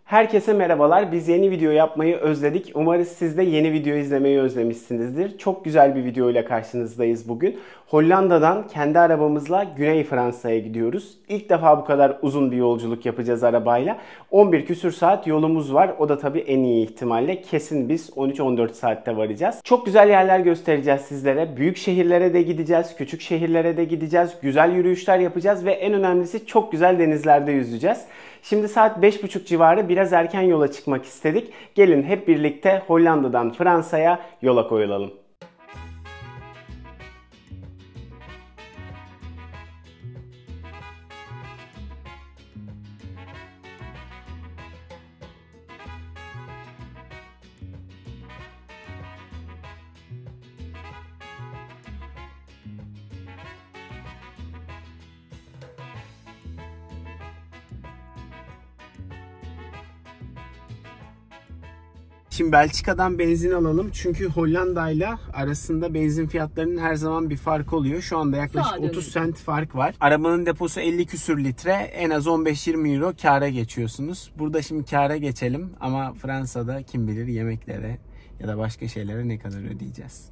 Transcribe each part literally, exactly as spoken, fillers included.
Herkese merhabalar. Biz yeni video yapmayı özledik. Umarız siz de yeni video izlemeyi özlemişsinizdir. Çok güzel bir video ile karşınızdayız bugün. Hollanda'dan kendi arabamızla Güney Fransa'ya gidiyoruz. İlk defa bu kadar uzun bir yolculuk yapacağız arabayla. on bir küsür saat yolumuz var. O da tabii en iyi ihtimalle. Kesin biz on üç on dört saatte varacağız. Çok güzel yerler göstereceğiz sizlere. Büyük şehirlere de gideceğiz. Küçük şehirlere de gideceğiz. Güzel yürüyüşler yapacağız ve en önemlisi çok güzel denizlerde yüzeceğiz. Şimdi saat beş buçuk civarı, biraz erken yola çıkmak istedik. Gelin hep birlikte Hollanda'dan Fransa'ya yola koyulalım. Şimdi Belçika'dan benzin alalım çünkü Hollanda ile arasında benzin fiyatlarının her zaman bir fark oluyor. Şu anda yaklaşık otuz sent fark var. Arabanın deposu elli küsür litre, en az on beş yirmi euro kâra geçiyorsunuz. Burada şimdi kâra geçelim ama Fransa'da kim bilir yemeklere ya da başka şeylere ne kadar ödeyeceğiz.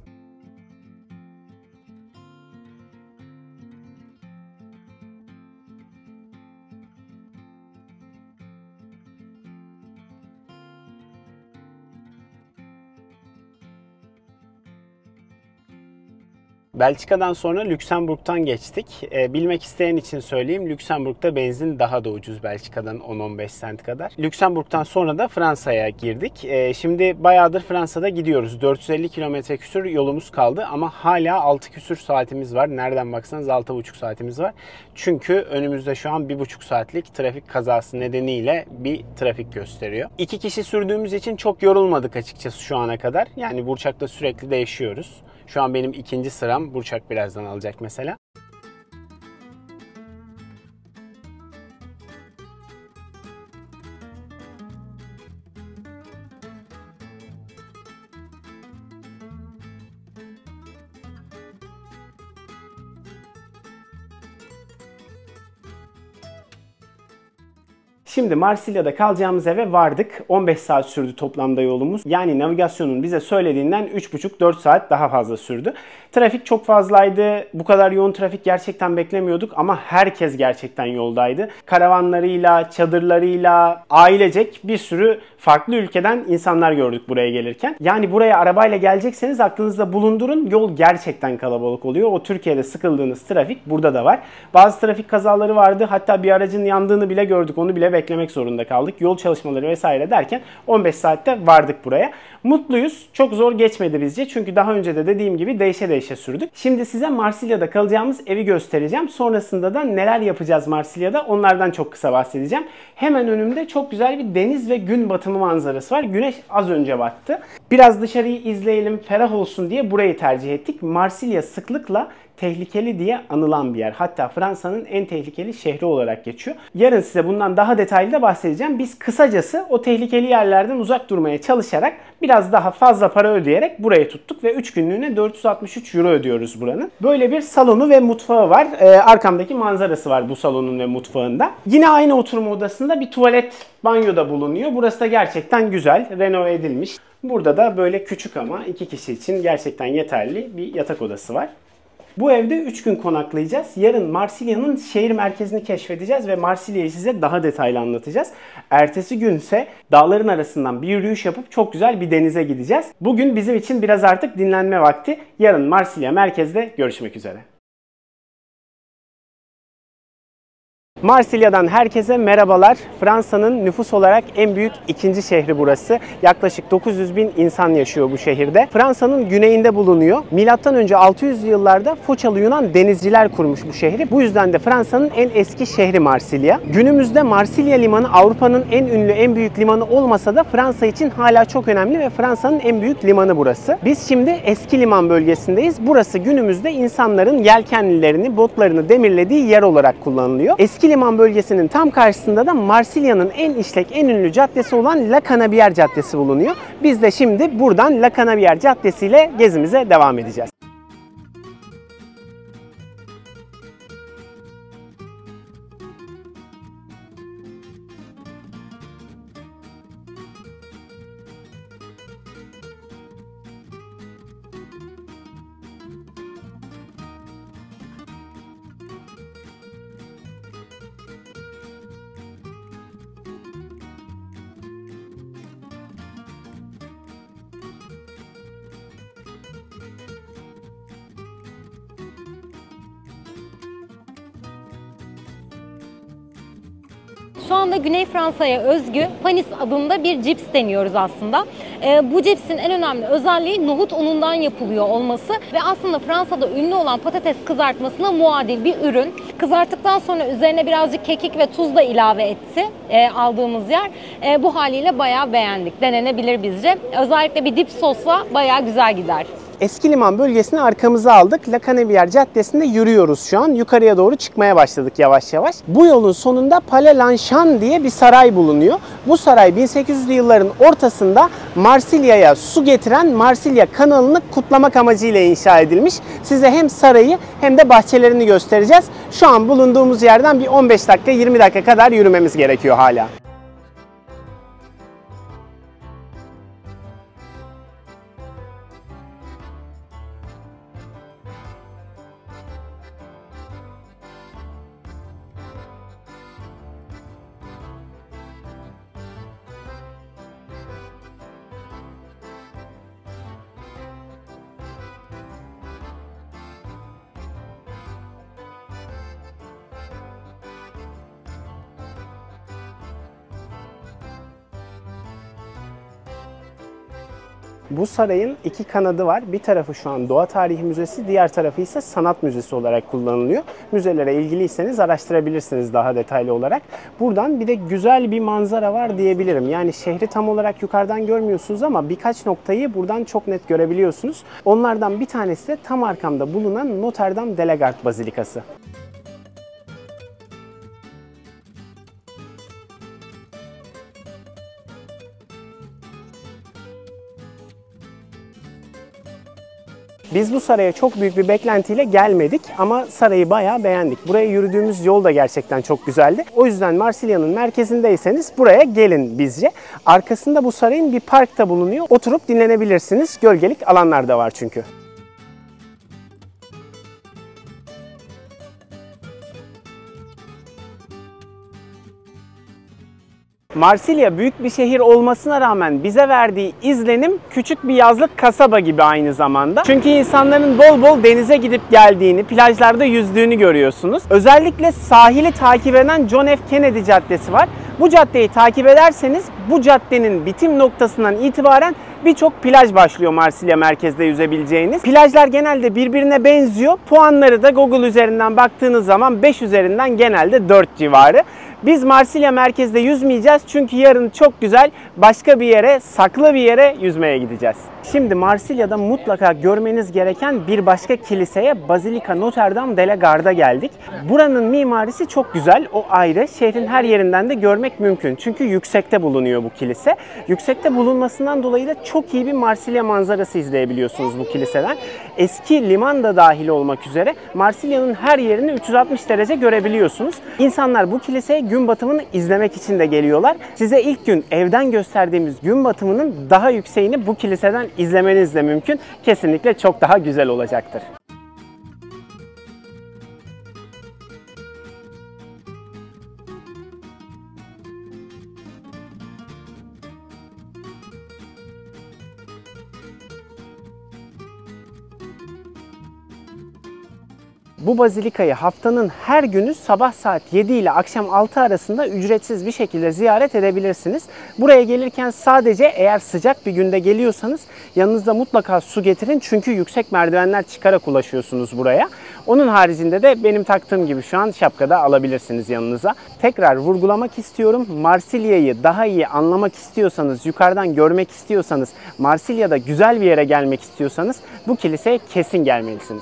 Belçika'dan sonra Lüksemburg'dan geçtik. E, bilmek isteyen için söyleyeyim. Lüksemburg'da benzin daha da ucuz Belçika'dan on on beş sent kadar. Lüksemburg'dan sonra da Fransa'ya girdik. E, şimdi bayağıdır Fransa'da gidiyoruz. dört yüz elli kilometre küsür yolumuz kaldı ama hala altı küsür saatimiz var. Nereden baksanız altı buçuk saatimiz var. Çünkü önümüzde şu an bir buçuk saatlik trafik kazası nedeniyle bir trafik gösteriyor. İki kişi sürdüğümüz için çok yorulmadık açıkçası şu ana kadar. Yani Burçak'ta sürekli değişiyoruz. Şu an benim ikinci sıram. Burçak birazdan alacak mesela. Şimdi Marsilya'da kalacağımız eve vardık. on beş saat sürdü toplamda yolumuz. Yani navigasyonun bize söylediğinden üç buçuk dört saat daha fazla sürdü. Trafik çok fazlaydı. Bu kadar yoğun trafik gerçekten beklemiyorduk ama herkes gerçekten yoldaydı. Karavanlarıyla, çadırlarıyla, ailecek bir sürü farklı ülkeden insanlar gördük buraya gelirken. Yani buraya arabayla gelecekseniz aklınızda bulundurun. Yol gerçekten kalabalık oluyor. O Türkiye'de sıkıldığınız trafik burada da var. Bazı trafik kazaları vardı. Hatta bir aracın yandığını bile gördük. Onu bile beklemek zorunda kaldık. Yol çalışmaları vesaire derken on beş saatte vardık buraya. Mutluyuz. Çok zor geçmedi bizce. Çünkü daha önce de dediğim gibi değişe değişe sürdük. Şimdi size Marsilya'da kalacağımız evi göstereceğim. Sonrasında da neler yapacağız Marsilya'da onlardan çok kısa bahsedeceğim. Hemen önümde çok güzel bir deniz ve gün batımı manzarası var. Güneş az önce battı. Biraz dışarıyı izleyelim, ferah olsun diye burayı tercih ettik. Marsilya sıklıkla tehlikeli diye anılan bir yer. Hatta Fransa'nın en tehlikeli şehri olarak geçiyor. Yarın size bundan daha detaylı da bahsedeceğim. Biz kısacası o tehlikeli yerlerden uzak durmaya çalışarak biraz daha fazla para ödeyerek burayı tuttuk ve üç günlüğüne dört yüz altmış üç euro ödüyoruz buranın. Böyle bir salonu ve mutfağı var. Ee, arkamdaki manzarası var bu salonun ve mutfağında. Yine aynı oturma odasında bir tuvalet, banyo da bulunuyor. Burası da gerçekten güzel, renove edilmiş. Burada da böyle küçük ama iki kişi için gerçekten yeterli bir yatak odası var. Bu evde üç gün konaklayacağız. Yarın Marsilya'nın şehir merkezini keşfedeceğiz ve Marsilya'yı size daha detaylı anlatacağız. Ertesi gün ise dağların arasından bir yürüyüş yapıp çok güzel bir denize gideceğiz. Bugün bizim için biraz artık dinlenme vakti. Yarın Marsilya merkezde görüşmek üzere. Marsilya'dan herkese merhabalar. Fransa'nın nüfus olarak en büyük ikinci şehri burası. Yaklaşık dokuz yüz bin insan yaşıyor bu şehirde. Fransa'nın güneyinde bulunuyor. Milattan önce altı yüzlü yıllarda Foçalı Yunan denizciler kurmuş bu şehri. Bu yüzden de Fransa'nın en eski şehri Marsilya. Günümüzde Marsilya limanı Avrupa'nın en ünlü, en büyük limanı olmasa da Fransa için hala çok önemli ve Fransa'nın en büyük limanı burası. Biz şimdi eski liman bölgesindeyiz. Burası günümüzde insanların yelkenlilerini, botlarını demirlediği yer olarak kullanılıyor. Eski liman bölgesinin tam karşısında da Marsilya'nın en işlek, en ünlü caddesi olan La Canebière Caddesi bulunuyor. Biz de şimdi buradan La Canebière Caddesi ile gezimize devam edeceğiz. Şu anda Güney Fransa'ya özgü panis adında bir cips deniyoruz aslında. E, bu cipsin en önemli özelliği nohut unundan yapılıyor olması ve aslında Fransa'da ünlü olan patates kızartmasına muadil bir ürün. Kızarttıktan sonra üzerine birazcık kekik ve tuz da ilave etti e, aldığımız yer. E, bu haliyle bayağı beğendik. Denenebilir bizce. Özellikle bir dip sosla bayağı güzel gider. Eski liman bölgesini arkamıza aldık. La Canebière Caddesi'nde yürüyoruz şu an. Yukarıya doğru çıkmaya başladık yavaş yavaş. Bu yolun sonunda Palais Longchamp diye bir saray bulunuyor. Bu saray bin sekiz yüzlü yılların ortasında Marsilya'ya su getiren Marsilya kanalını kutlamak amacıyla inşa edilmiş. Size hem sarayı hem de bahçelerini göstereceğiz. Şu an bulunduğumuz yerden bir on beş dakika yirmi dakika kadar yürümemiz gerekiyor hala. Bu sarayın iki kanadı var. Bir tarafı şu an Doğa Tarihi Müzesi, diğer tarafı ise Sanat Müzesi olarak kullanılıyor. Müzelere ilgiliyseniz araştırabilirsiniz daha detaylı olarak. Buradan bir de güzel bir manzara var diyebilirim. Yani şehri tam olarak yukarıdan görmüyorsunuz ama birkaç noktayı buradan çok net görebiliyorsunuz. Onlardan bir tanesi de tam arkamda bulunan Notre Dame de la Garde Bazilikası. Biz bu saraya çok büyük bir beklentiyle gelmedik ama sarayı bayağı beğendik. Buraya yürüdüğümüz yol da gerçekten çok güzeldi. O yüzden Marsilya'nın merkezindeyseniz buraya gelin bizce. Arkasında bu sarayın bir park da bulunuyor. Oturup dinlenebilirsiniz. Gölgelik alanlar da var çünkü. Marsilya büyük bir şehir olmasına rağmen bize verdiği izlenim küçük bir yazlık kasaba gibi aynı zamanda. Çünkü insanların bol bol denize gidip geldiğini, plajlarda yüzdüğünü görüyorsunuz. Özellikle sahili takip eden John F. Kennedy Caddesi var. Bu caddeyi takip ederseniz bu caddenin bitim noktasından itibaren birçok plaj başlıyor Marsilya merkezde yüzebileceğiniz. Plajlar genelde birbirine benziyor. Puanları da Google üzerinden baktığınız zaman beş üzerinden genelde dört civarı. Biz Marsilya merkezde yüzmeyeceğiz çünkü yarın çok güzel başka bir yere, saklı bir yere yüzmeye gideceğiz. Şimdi Marsilya'da mutlaka görmeniz gereken bir başka kiliseye Bazilika Notre Dame de la Garde'a geldik. Buranın mimarisi çok güzel, o ayrı. Şehrin her yerinden de görmek mümkün. Çünkü yüksekte bulunuyor bu kilise. Yüksekte bulunmasından dolayı da çok iyi bir Marsilya manzarası izleyebiliyorsunuz bu kiliseden. Eski liman da dahil olmak üzere Marsilya'nın her yerini üç yüz altmış derece görebiliyorsunuz. İnsanlar bu kiliseye gün batımını izlemek için de geliyorlar. Size ilk gün evden gösterdiğimiz gün batımının daha yükseğini bu kiliseden izlemeniz de mümkün. Kesinlikle çok daha güzel olacaktır. Bu bazilikayı haftanın her günü sabah saat yedi ile akşam altı arasında ücretsiz bir şekilde ziyaret edebilirsiniz. Buraya gelirken sadece eğer sıcak bir günde geliyorsanız yanınızda mutlaka su getirin. Çünkü yüksek merdivenler çıkarak ulaşıyorsunuz buraya. Onun haricinde de benim taktığım gibi şu an şapka da alabilirsiniz yanınıza. Tekrar vurgulamak istiyorum. Marsilya'yı daha iyi anlamak istiyorsanız, yukarıdan görmek istiyorsanız, Marsilya'da güzel bir yere gelmek istiyorsanız bu kiliseye kesin gelmelisiniz.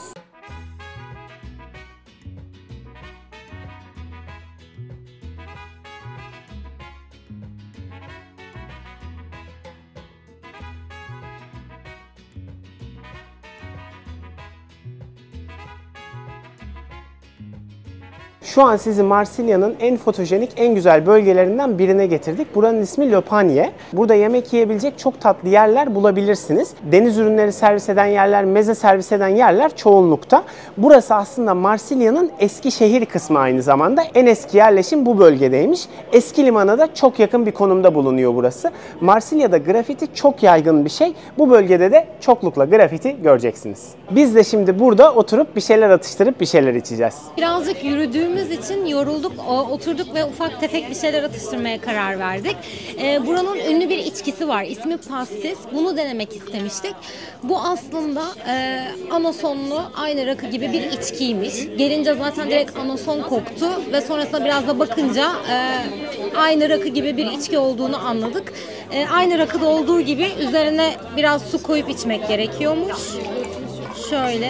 Şu an sizi Marsilya'nın en fotojenik, en güzel bölgelerinden birine getirdik. Buranın ismi Le Panier. Burada yemek yiyebilecek çok tatlı yerler bulabilirsiniz. Deniz ürünleri servis eden yerler, meze servis eden yerler çoğunlukta. Burası aslında Marsilya'nın eski şehir kısmı aynı zamanda. En eski yerleşim bu bölgedeymiş. Eski limana da çok yakın bir konumda bulunuyor burası. Marsilya'da grafiti çok yaygın bir şey. Bu bölgede de çoklukla grafiti göreceksiniz. Biz de şimdi burada oturup bir şeyler atıştırıp bir şeyler içeceğiz. Birazcık yürüdüğüm döndüğümüz için yorulduk, oturduk ve ufak tefek bir şeyler atıştırmaya karar verdik. E, buranın ünlü bir içkisi var, ismi pastis. Bunu denemek istemiştik. Bu aslında e, anasonlu, aynı rakı gibi bir içkiymiş. Gelince zaten direkt anason koktu ve sonrasında biraz da bakınca e, aynı rakı gibi bir içki olduğunu anladık. E, aynı rakıda olduğu gibi üzerine biraz su koyup içmek gerekiyormuş. Şöyle.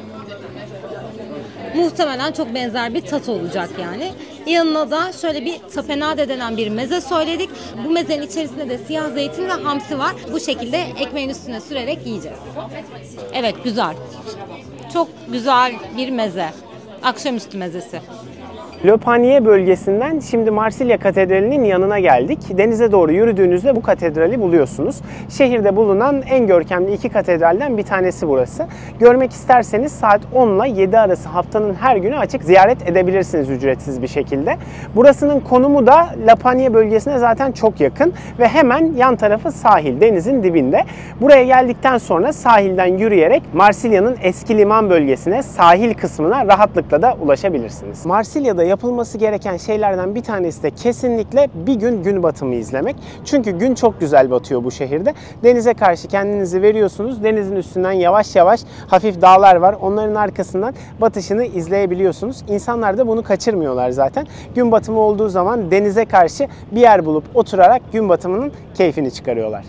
Muhtemelen çok benzer bir tat olacak yani. Yanına da şöyle bir tapenade denen bir meze söyledik. Bu mezenin içerisinde de siyah zeytin ve hamsi var. Bu şekilde ekmeğin üstüne sürerek yiyeceğiz. Evet, güzel. Çok güzel bir meze. Akşamüstü mezesi. Le Panier bölgesinden şimdi Marsilya Katedrali'nin yanına geldik. Denize doğru yürüdüğünüzde bu katedrali buluyorsunuz. Şehirde bulunan en görkemli iki katedralden bir tanesi burası. Görmek isterseniz saat on ile yedi arası haftanın her günü açık, ziyaret edebilirsiniz ücretsiz bir şekilde. Burasının konumu da Le Panier bölgesine zaten çok yakın ve hemen yan tarafı sahil, denizin dibinde. Buraya geldikten sonra sahilden yürüyerek Marsilya'nın eski liman bölgesine, sahil kısmına rahatlıkla da ulaşabilirsiniz. Marsilya'da yapılması gereken şeylerden bir tanesi de kesinlikle bir gün gün batımı izlemek. Çünkü gün çok güzel batıyor bu şehirde. Denize karşı kendinizi veriyorsunuz. Denizin üstünden yavaş yavaş hafif dağlar var. Onların arkasından batışını izleyebiliyorsunuz. İnsanlar da bunu kaçırmıyorlar zaten. Gün batımı olduğu zaman denize karşı bir yer bulup oturarak gün batımının keyfini çıkarıyorlar.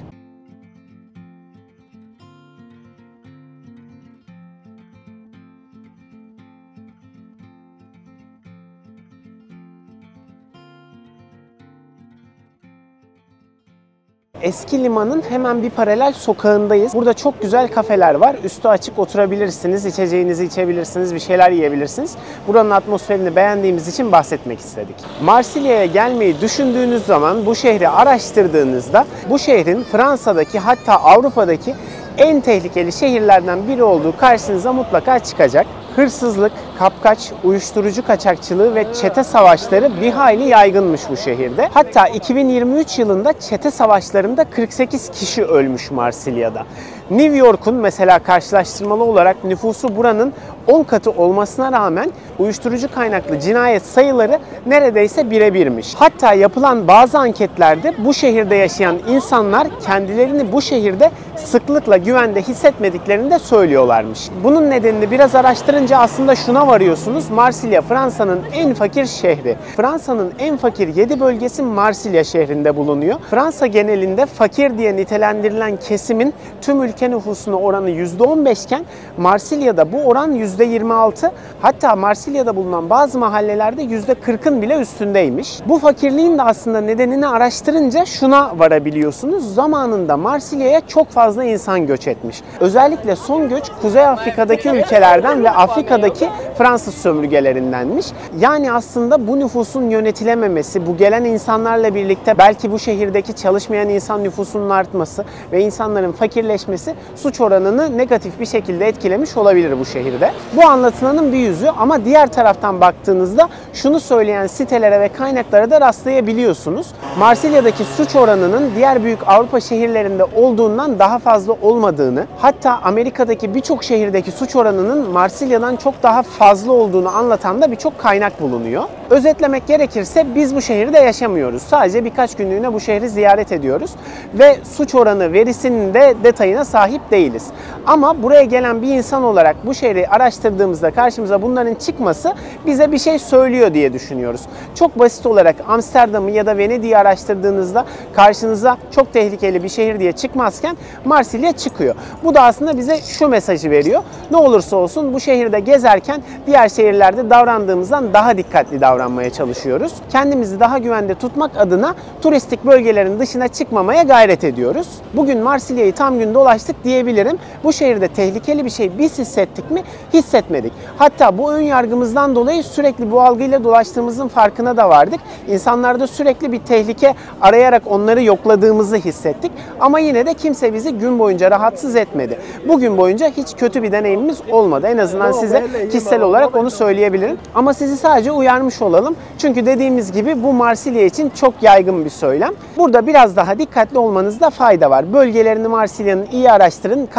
Eski limanın hemen bir paralel sokağındayız. Burada çok güzel kafeler var. Üstü açık oturabilirsiniz, içeceğinizi içebilirsiniz, bir şeyler yiyebilirsiniz. Buranın atmosferini beğendiğimiz için bahsetmek istedik. Marsilya'ya gelmeyi düşündüğünüz zaman, bu şehri araştırdığınızda bu şehrin Fransa'daki, hatta Avrupa'daki en tehlikeli şehirlerden biri olduğu karşınıza mutlaka çıkacak. Hırsızlık, kapkaç, uyuşturucu kaçakçılığı ve çete savaşları bir hayli yaygınmış bu şehirde. Hatta iki bin yirmi üç yılında çete savaşlarında kırk sekiz kişi ölmüş Marsilya'da. New York'un mesela karşılaştırmalı olarak nüfusu buranın on katı olmasına rağmen uyuşturucu kaynaklı cinayet sayıları neredeyse birebirmiş. Hatta yapılan bazı anketlerde bu şehirde yaşayan insanlar kendilerini bu şehirde sıklıkla güvende hissetmediklerini de söylüyorlarmış. Bunun nedenini biraz araştırınca aslında şuna varıyorsunuz. Marsilya Fransa'nın en fakir şehri. Fransa'nın en fakir yedi bölgesi Marsilya şehrinde bulunuyor. Fransa genelinde fakir diye nitelendirilen kesimin tüm ülke nüfusuna oranı yüzde on beş iken Marsilya'da bu oran yüzde yirmi altı. Hatta Marsilya'da bulunan bazı mahallelerde yüzde kırkın bile üstündeymiş. Bu fakirliğin de aslında nedenini araştırınca şuna varabiliyorsunuz. Zamanında Marsilya'ya çok fazla insan göç etmiş. Özellikle son göç Kuzey Afrika'daki ülkelerden ve Afrika'daki Fransız sömürgelerindenmiş. Yani aslında bu nüfusun yönetilememesi, bu gelen insanlarla birlikte belki bu şehirdeki çalışmayan insan nüfusunun artması ve insanların fakirleşmesi suç oranını negatif bir şekilde etkilemiş olabilir bu şehirde. Bu anlatılanın bir yüzü, ama diğer taraftan baktığınızda şunu söyleyen sitelere ve kaynaklara da rastlayabiliyorsunuz. Marsilya'daki suç oranının diğer büyük Avrupa şehirlerinde olduğundan daha fazla olmadığını, hatta Amerika'daki birçok şehirdeki suç oranının Marsilya'dan çok daha fazla olduğunu anlatan da birçok kaynak bulunuyor. Özetlemek gerekirse biz bu şehirde yaşamıyoruz. Sadece birkaç günlüğüne bu şehri ziyaret ediyoruz ve suç oranı verisinin de detayına sahip değiliz. Ama buraya gelen bir insan olarak bu şehri araştırdığımızda karşımıza bunların çıkması bize bir şey söylüyor diye düşünüyoruz. Çok basit olarak Amsterdam'ı ya da Venedik'i araştırdığınızda karşınıza çok tehlikeli bir şehir diye çıkmazken Marsilya çıkıyor. Bu da aslında bize şu mesajı veriyor. Ne olursa olsun bu şehirde gezerken diğer şehirlerde davrandığımızdan daha dikkatli davranmaya çalışıyoruz. Kendimizi daha güvende tutmak adına turistik bölgelerin dışına çıkmamaya gayret ediyoruz. Bugün Marsilya'yı tam gün dolaştık diyebilirim. Bu şehirde tehlikeli bir şey biz hissettik mi? Hissetmedik. Hatta bu ön yargımızdan dolayı sürekli bu algıyla dolaştığımızın farkına da vardık. İnsanlarda sürekli bir tehlike arayarak onları yokladığımızı hissettik. Ama yine de kimse bizi gün boyunca rahatsız etmedi. Bugün boyunca hiç kötü bir deneyimimiz olmadı. En azından size kişisel olarak onu söyleyebilirim. Ama sizi sadece uyarmış olalım. Çünkü dediğimiz gibi bu Marsilya için çok yaygın bir söylem. Burada biraz daha dikkatli olmanızda fayda var. Bölgelerini Marsilya'nın iyi araştırın. Kalacağınız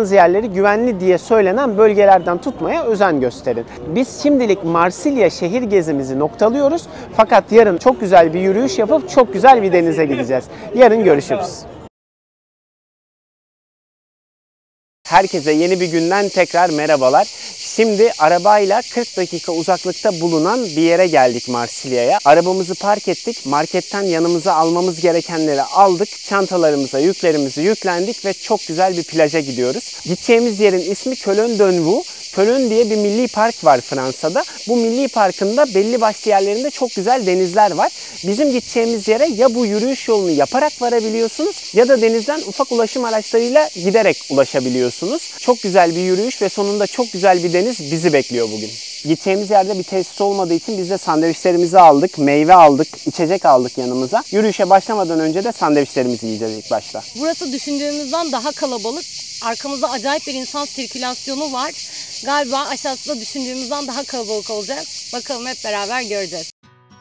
tutacağınız yerleri güvenli diye söylenen bölgelerden tutmaya özen gösterin. Biz şimdilik Marsilya şehir gezimizi noktalıyoruz. Fakat yarın çok güzel bir yürüyüş yapıp çok güzel bir denize gideceğiz. Yarın görüşürüz. Herkese yeni bir günden tekrar merhabalar. Şimdi arabayla kırk dakika uzaklıkta bulunan bir yere geldik Marsilya'ya. Arabamızı park ettik. Marketten yanımıza almamız gerekenleri aldık. Çantalarımıza yüklerimizi yüklendik ve çok güzel bir plaja gidiyoruz. Gideceğimiz yerin ismi Kölön Dönvu. Kölön diye bir milli park var Fransa'da. Bu milli parkın da belli başlı yerlerinde çok güzel denizler var. Bizim gideceğimiz yere ya bu yürüyüş yolunu yaparak varabiliyorsunuz ya da denizden ufak ulaşım araçlarıyla giderek ulaşabiliyorsunuz. Çok güzel bir yürüyüş ve sonunda çok güzel bir deniz bizi bekliyor bugün. Gideceğimiz yerde bir tesis olmadığı için biz de sandviçlerimizi aldık, meyve aldık, içecek aldık yanımıza. Yürüyüşe başlamadan önce de sandviçlerimizi yiyeceğiz ilk başta. Burası düşündüğümüzden daha kalabalık. Arkamızda acayip bir insan sirkülasyonu var. Galiba aşağısında düşündüğümüzden daha kalabalık olacak. Bakalım, hep beraber göreceğiz.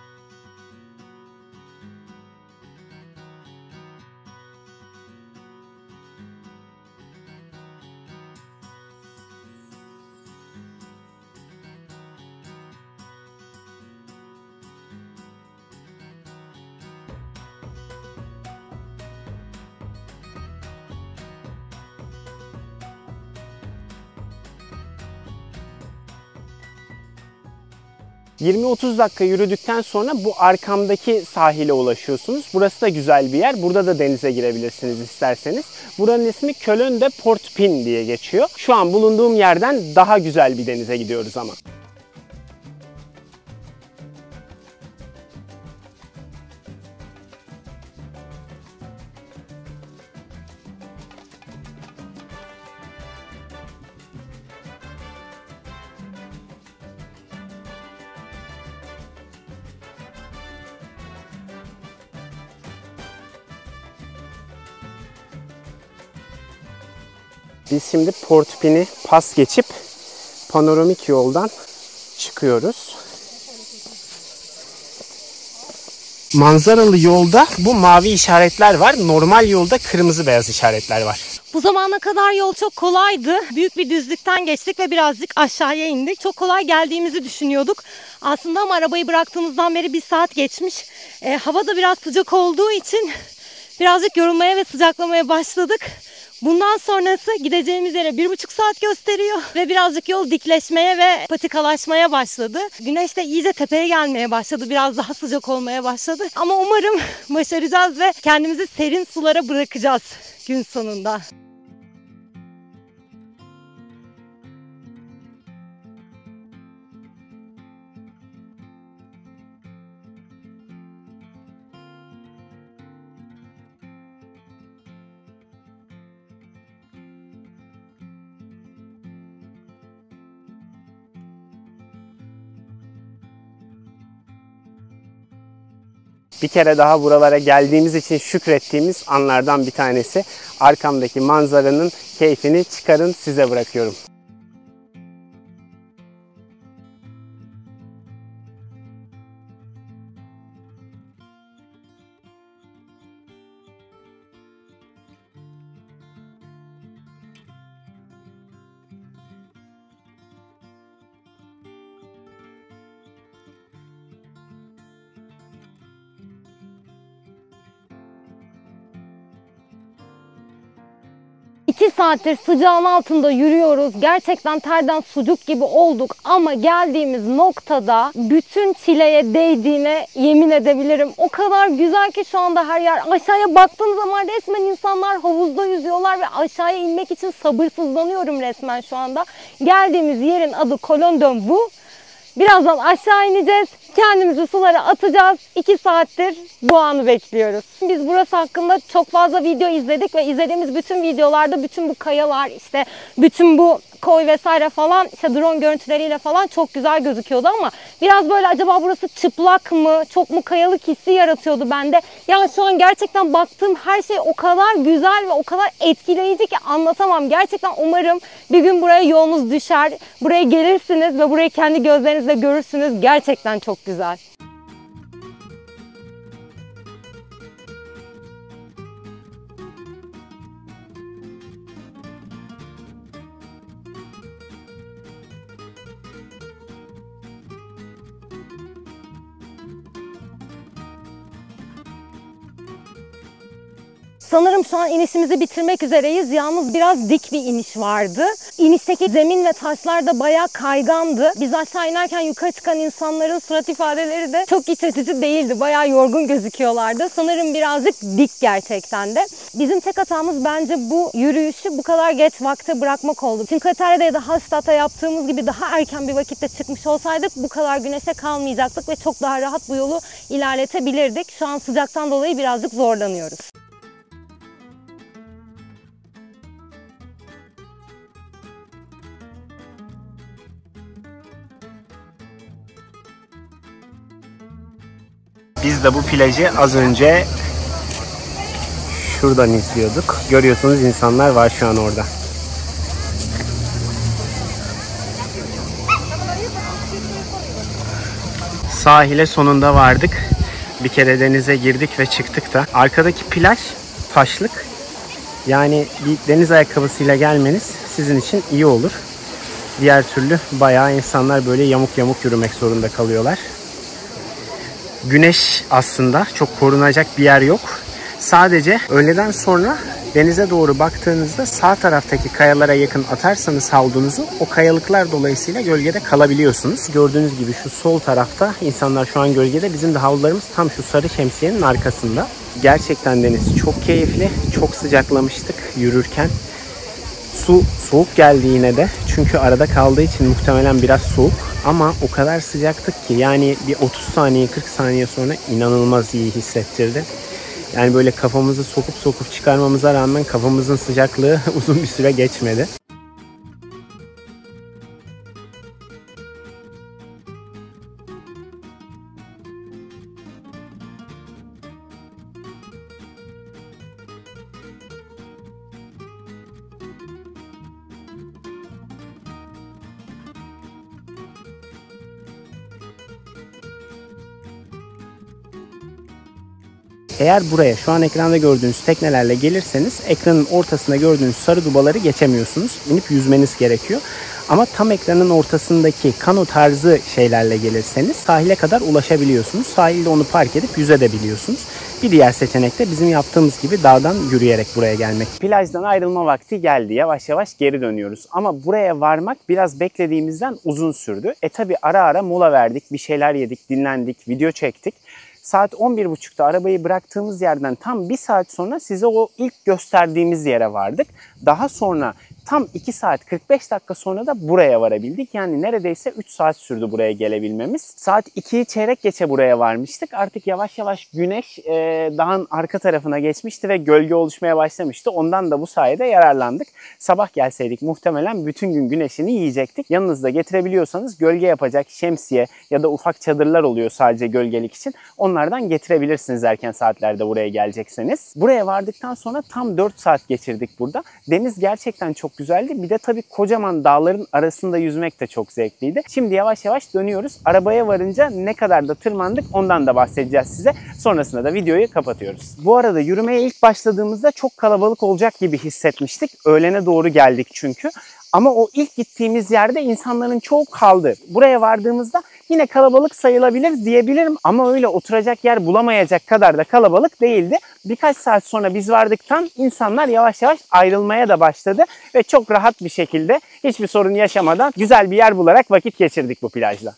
yirmi otuz dakika yürüdükten sonra bu arkamdaki sahile ulaşıyorsunuz. Burası da güzel bir yer. Burada da denize girebilirsiniz isterseniz. Buranın ismi Kölön de Portpin diye geçiyor. Şu an bulunduğum yerden daha güzel bir denize gidiyoruz ama. Biz şimdi Portpin'i pas geçip panoramik yoldan çıkıyoruz. Manzaralı yolda bu mavi işaretler var. Normal yolda kırmızı beyaz işaretler var. Bu zamana kadar yol çok kolaydı. Büyük bir düzlükten geçtik ve birazcık aşağıya indik. Çok kolay geldiğimizi düşünüyorduk. Aslında ama arabayı bıraktığımızdan beri bir saat geçmiş. E, hava da biraz sıcak olduğu için birazcık yorulmaya ve sıcaklamaya başladık. Bundan sonrası gideceğimiz yere bir buçuk saat gösteriyor ve birazcık yol dikleşmeye ve patikalaşmaya başladı. Güneş de iyice tepeye gelmeye başladı. Biraz daha sıcak olmaya başladı. Ama umarım başaracağız ve kendimizi serin sulara bırakacağız gün sonunda. Bir kere daha buralara geldiğimiz için şükrettiğimiz anlardan bir tanesi. Arkamdaki manzaranın keyfini çıkarın, size bırakıyorum. İki saattir sıcağın altında yürüyoruz. Gerçekten terden sucuk gibi olduk ama geldiğimiz noktada bütün çileye değdiğine yemin edebilirim. O kadar güzel ki şu anda her yer. Aşağıya baktığım zaman resmen insanlar havuzda yüzüyorlar ve aşağıya inmek için sabırsızlanıyorum resmen şu anda. Geldiğimiz yerin adı Kölön Dönvu. Birazdan aşağı ineceğiz. Kendimizi sulara atacağız. iki saattir bu anı bekliyoruz. Biz burası hakkında çok fazla video izledik ve izlediğimiz bütün videolarda bütün bu kayalar, işte bütün bu koy vesaire falan, işte drone görüntüleriyle falan çok güzel gözüküyordu ama biraz böyle acaba burası çıplak mı, çok mu kayalık hissi yaratıyordu bende. Yani şu an gerçekten baktığım her şey o kadar güzel ve o kadar etkileyici ki anlatamam. Gerçekten umarım bir gün buraya yolunuz düşer, buraya gelirsiniz ve burayı kendi gözlerinizle görürsünüz. Gerçekten çok güzel. Sanırım şu an inişimizi bitirmek üzereyiz. Yalnız biraz dik bir iniş vardı. İnişteki zemin ve taşlar da bayağı kaygandı. Biz aşağı inerken yukarı çıkan insanların surat ifadeleri de çok iç açıcı değildi. Bayağı yorgun gözüküyorlardı. Sanırım birazcık dik gerçekten de. Bizim tek hatamız bence bu yürüyüşü bu kadar geç vakte bırakmak oldu. Cinqueterre'de ya da Hallstatt'ta yaptığımız gibi daha erken bir vakitte çıkmış olsaydık bu kadar güneşe kalmayacaktık ve çok daha rahat bu yolu ilerletebilirdik. Şu an sıcaktan dolayı birazcık zorlanıyoruz. Biz de bu plajı az önce şuradan izliyorduk. Görüyorsunuz insanlar var şu an orada. Sahile sonunda vardık. Bir kere denize girdik ve çıktık da. Arkadaki plaj taşlık. Yani bir deniz ayakkabısıyla gelmeniz sizin için iyi olur. Diğer türlü bayağı insanlar böyle yamuk yamuk yürümek zorunda kalıyorlar. Güneş aslında çok korunacak bir yer yok. Sadece öğleden sonra denize doğru baktığınızda sağ taraftaki kayalara yakın atarsanız havlunuzu o kayalıklar dolayısıyla gölgede kalabiliyorsunuz. Gördüğünüz gibi şu sol tarafta insanlar şu an gölgede. Bizim de havlularımız tam şu sarı şemsiyenin arkasında. Gerçekten deniz çok keyifli. Çok sıcaklamıştık yürürken. Su soğuk geldi yine de. Çünkü arada kaldığı için muhtemelen biraz soğuk. Ama o kadar sıcaktık ki yani bir otuz saniye kırk saniye sonra inanılmaz iyi hissettirdi. Yani böyle kafamızı sokup sokup çıkarmamıza rağmen kafamızın sıcaklığı uzun bir süre geçmedi. Eğer buraya şu an ekranda gördüğünüz teknelerle gelirseniz ekranın ortasında gördüğünüz sarı dubaları geçemiyorsunuz. İnip yüzmeniz gerekiyor. Ama tam ekranın ortasındaki kano tarzı şeylerle gelirseniz sahile kadar ulaşabiliyorsunuz. Sahilde onu park edip yüzebiliyorsunuz. Bir diğer seçenek de bizim yaptığımız gibi dağdan yürüyerek buraya gelmek. Plajdan ayrılma vakti geldi. Yavaş yavaş geri dönüyoruz. Ama buraya varmak biraz beklediğimizden uzun sürdü. E tabi ara ara mola verdik, bir şeyler yedik, dinlendik, video çektik. Saat on bir buçukta arabayı bıraktığımız yerden tam bir saat sonra size o ilk gösterdiğimiz yere vardık. Daha sonra tam iki saat kırk beş dakika sonra da buraya varabildik. Yani neredeyse üç saat sürdü buraya gelebilmemiz. Saat ikiyi çeyrek geçe buraya varmıştık. Artık yavaş yavaş güneş e, dağın arka tarafına geçmişti ve gölge oluşmaya başlamıştı. Ondan da bu sayede yararlandık. Sabah gelseydik muhtemelen bütün gün güneşini yiyecektik. Yanınızda getirebiliyorsanız gölge yapacak şemsiye ya da ufak çadırlar oluyor sadece gölgelik için. Onlardan getirebilirsiniz erken saatlerde buraya gelecekseniz. Buraya vardıktan sonra tam dört saat geçirdik burada. Deniz gerçekten çok güzeldi. Bir de tabii kocaman dağların arasında yüzmek de çok zevkliydi. Şimdi yavaş yavaş dönüyoruz. Arabaya varınca ne kadar da tırmandık ondan da bahsedeceğiz size. Sonrasında da videoyu kapatıyoruz. Bu arada yürümeye ilk başladığımızda çok kalabalık olacak gibi hissetmiştik. Öğlene doğru geldik çünkü. Ama o ilk gittiğimiz yerde insanların çoğu kaldı. Buraya vardığımızda yine kalabalık sayılabilir diyebilirim ama öyle oturacak yer bulamayacak kadar da kalabalık değildi. Birkaç saat sonra biz vardıktan insanlar yavaş yavaş ayrılmaya da başladı ve çok rahat bir şekilde hiçbir sorun yaşamadan güzel bir yer bularak vakit geçirdik bu plajda.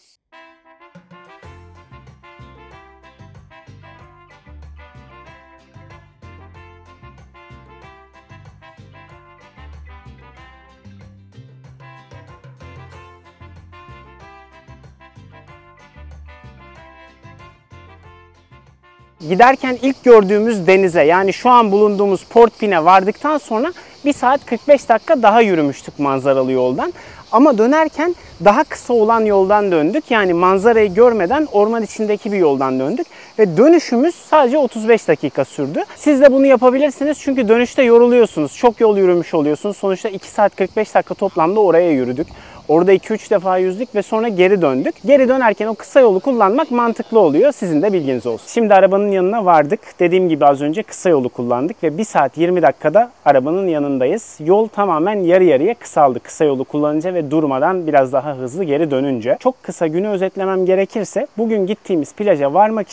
Giderken ilk gördüğümüz denize yani şu an bulunduğumuz Port Pine'e vardıktan sonra bir saat kırk beş dakika daha yürümüştük manzaralı yoldan. Ama dönerken daha kısa olan yoldan döndük. Yani manzarayı görmeden orman içindeki bir yoldan döndük. Ve dönüşümüz sadece otuz beş dakika sürdü. Siz de bunu yapabilirsiniz çünkü dönüşte yoruluyorsunuz. Çok yol yürümüş oluyorsunuz. Sonuçta iki saat kırk beş dakika toplamda oraya yürüdük. Orada iki üç defa yüzdük ve sonra geri döndük. Geri dönerken o kısa yolu kullanmak mantıklı oluyor. Sizin de bilginiz olsun. Şimdi arabanın yanına vardık. Dediğim gibi az önce kısa yolu kullandık ve bir saat yirmi dakikada arabanın yanındayız. Yol tamamen yarı yarıya kısaldı kısa yolu kullanınca ve durmadan biraz daha hızlı geri dönünce. Çok kısa günü özetlemem gerekirse bugün gittiğimiz plaja varmak için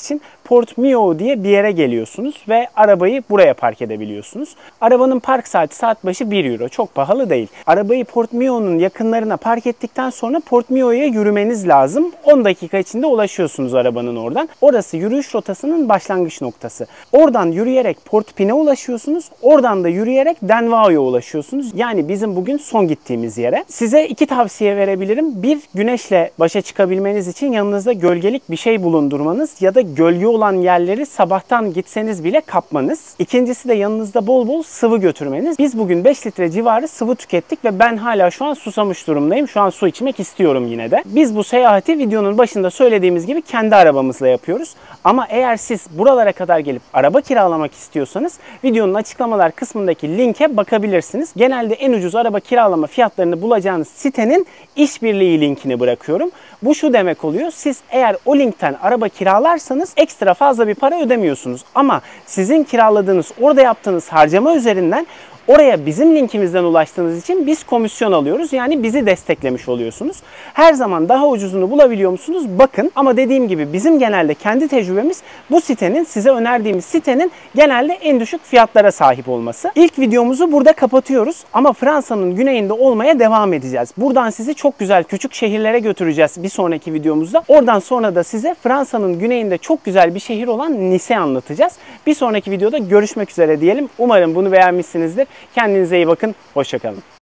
Port-Mio diye bir yere geliyorsunuz ve arabayı buraya park edebiliyorsunuz. Arabanın park saati saat başı bir euro. Çok pahalı değil. Arabayı Port-Mio'nun yakınlarına park ettikten sonra Port-Mio'ya yürümeniz lazım. on dakika içinde ulaşıyorsunuz arabanın oradan. Orası yürüyüş rotasının başlangıç noktası. Oradan yürüyerek Port-Pin'e ulaşıyorsunuz. Oradan da yürüyerek Denvao'ya ulaşıyorsunuz. Yani bizim bugün son gittiğimiz yere. Size iki tavsiye verebilirim. Bir, güneşle başa çıkabilmeniz için yanınızda gölgelik bir şey bulundurmanız ya da gölge olan yerleri sabahtan gitseniz bile kapmanız. İkincisi de yanınızda bol bol sıvı götürmeniz. Biz bugün beş litre civarı sıvı tükettik ve ben hala şu an susamış durumdayım. Şu an su içmek istiyorum yine de. Biz bu seyahati videonun başında söylediğimiz gibi kendi arabamızla yapıyoruz. Ama eğer siz buralara kadar gelip araba kiralamak istiyorsanız videonun açıklamalar kısmındaki linke bakabilirsiniz. Genelde en ucuz araba kiralama fiyatlarını bulacağınız sitenin işbirliği linkini bırakıyorum. Bu şu demek oluyor. Siz eğer o linkten araba kiralarsanız ekstra fazla bir para ödemiyorsunuz. Ama sizin kiraladığınız, orada yaptığınız harcama üzerinden oraya bizim linkimizden ulaştığınız için biz komisyon alıyoruz. Yani bizi desteklemiş oluyorsunuz. Her zaman daha ucuzunu bulabiliyor musunuz? Bakın. Ama dediğim gibi bizim genelde kendi tecrübemiz bu sitenin, size önerdiğimiz sitenin genelde en düşük fiyatlara sahip olması. İlk videomuzu burada kapatıyoruz. Ama Fransa'nın güneyinde olmaya devam edeceğiz. Buradan sizi çok güzel küçük şehirlere götüreceğiz bir sonraki videomuzda. Oradan sonra da size Fransa'nın güneyinde çok güzel bir şehir olan Nice'i anlatacağız. Bir sonraki videoda görüşmek üzere diyelim. Umarım bunu beğenmişsinizdir. Kendinize iyi bakın. Hoşça kalın.